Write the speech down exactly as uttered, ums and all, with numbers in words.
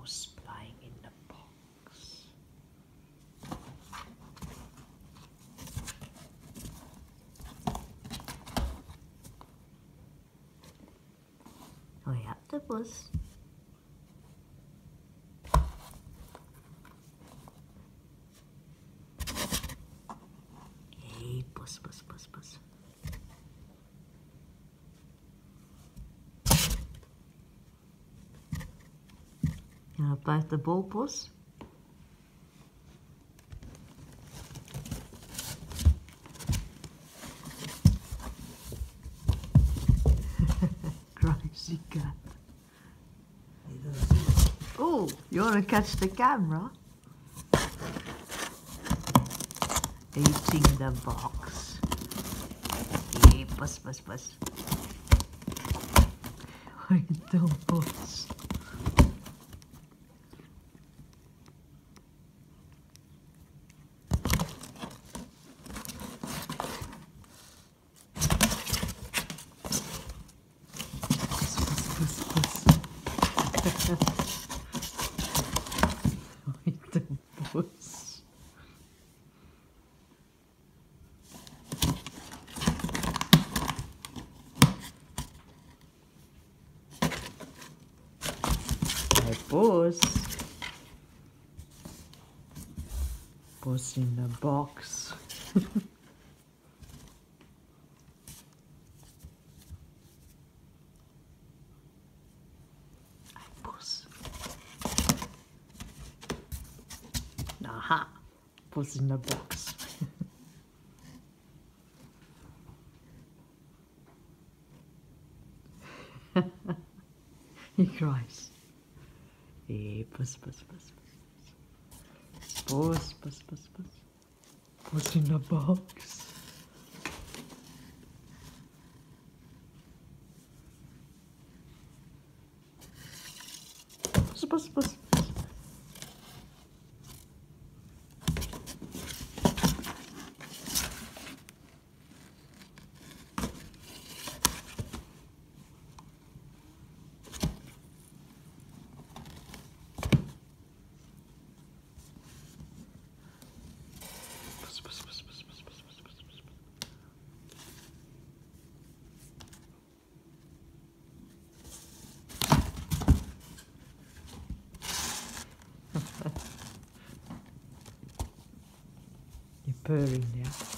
Puss playing in the box. Oh ja, de Puss. Hey, Puss, Puss, Puss, Puss. Ja, blijft de bol, Puss. Crazy cat. Oh, you want to catch the camera? Eating the box. Hey, Puss, Puss, Puss. I don't Puss. Puss, Puss. I don't Puss. Hey, Puss. Puss in the box. Hey, Puss. Aha! Puss in the box. He cries. Hey, Puss, Puss, Puss, Puss. Puss, Puss, Puss, Puss. Puss in the box. Puss, Puss, Puss. Puss, Puss, Puss, Puss, Puss, Puss, Puss, Puss, Puss. You're purring now.